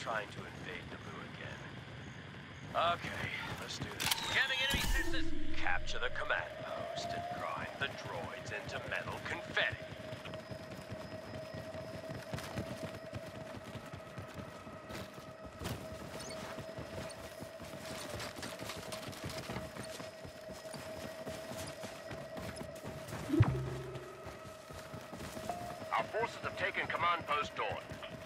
trying to invade Naboo again. Okay, let's do this. Jamming enemy sensors! Capture the command post and grind the droids into metal confetti. Our forces have taken command post Dawn.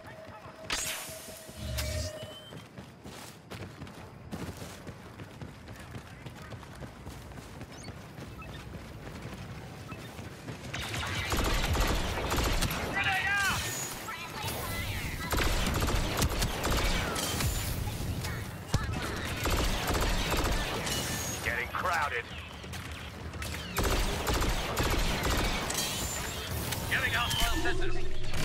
Getting crowded. Getting hostile sensors.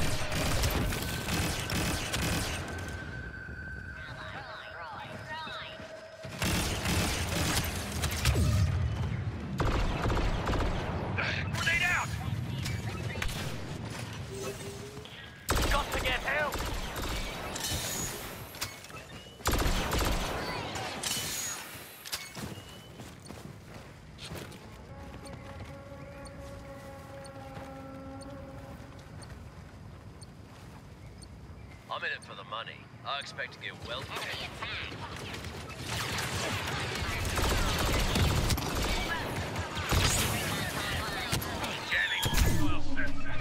Grenade out! Got to get help! I'm in it for the money. I expect to get well paid. Jamming oil sensor.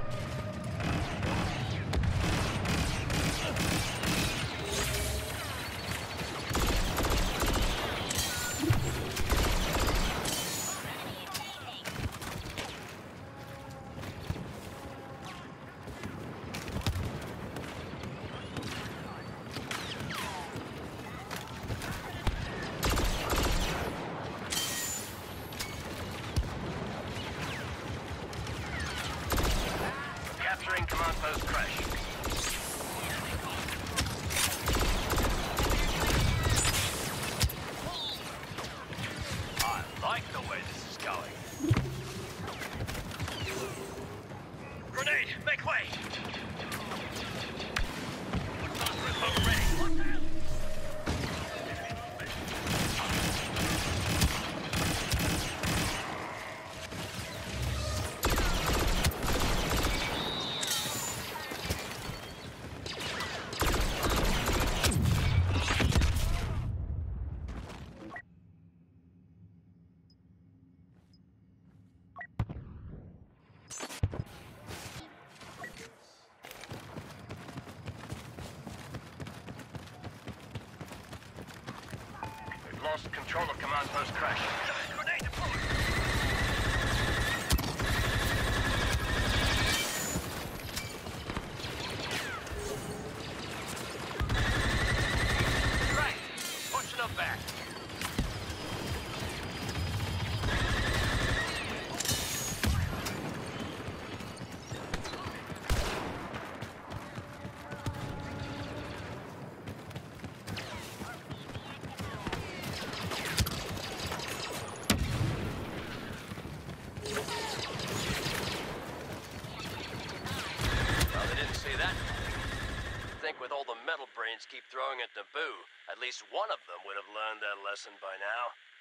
Capturing command post Crash. I like the way this is going. Grenade, make way! Remote ready. We've lost control of command post Crash. Grenade deployed! Right, pushing them back. Well, they didn't see that. I think with all the metal brains keep throwing at Naboo, at least one of them would have learned their lesson by now.